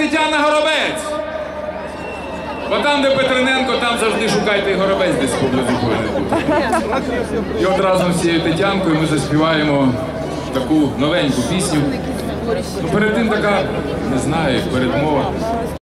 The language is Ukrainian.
Тетяна Горобець. Бо там, де Петрененко, там завжди шукайте і Горобець десь поблизу повинен бути. І от разом з цією Тетянкою ми заспіваємо таку новеньку пісню. Ну, перед тим така, не знаю, передмова.